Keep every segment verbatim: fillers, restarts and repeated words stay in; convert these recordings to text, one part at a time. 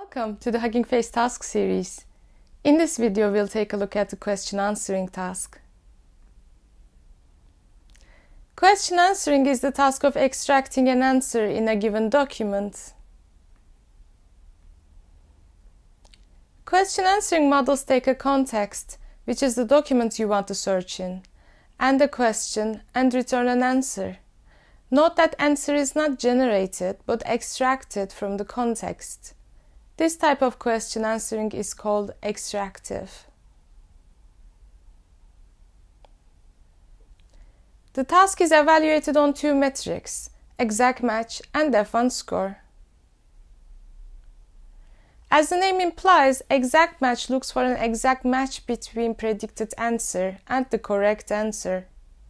Welcome to the Hugging Face task series. In this video, we'll take a look at the question answering task. Question answering is the task of extracting an answer in a given document. Question answering models take a context, which is the document you want to search in, and a question, and return an answer. Note that answer is not generated, but extracted from the context. This type of question answering is called extractive. The task is evaluated on two metrics, exact match and F one score. As the name implies, exact match looks for an exact match between predicted answer and the correct answer.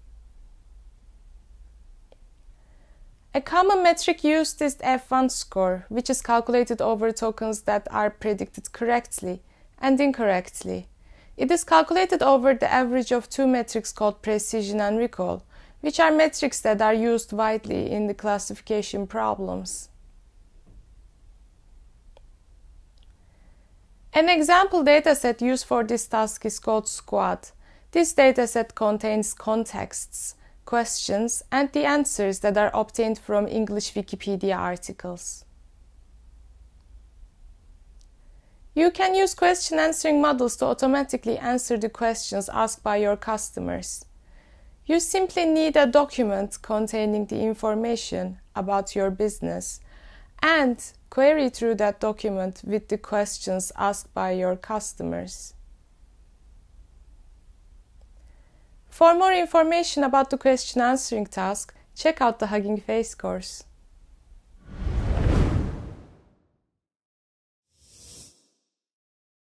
A common metric used is the F one score, which is calculated over tokens that are predicted correctly and incorrectly. It is calculated over the average of two metrics called precision and recall, which are metrics that are used widely in the classification problems. An example dataset used for this task is called SQuAD. This dataset contains contexts, questions, and the answers that are obtained from English Wikipedia articles. You can use question answering models to automatically answer the questions asked by your customers. You simply need a document containing the information about your business and query through that document with the questions asked by your customers. For more information about the question answering task, check out the Hugging Face course.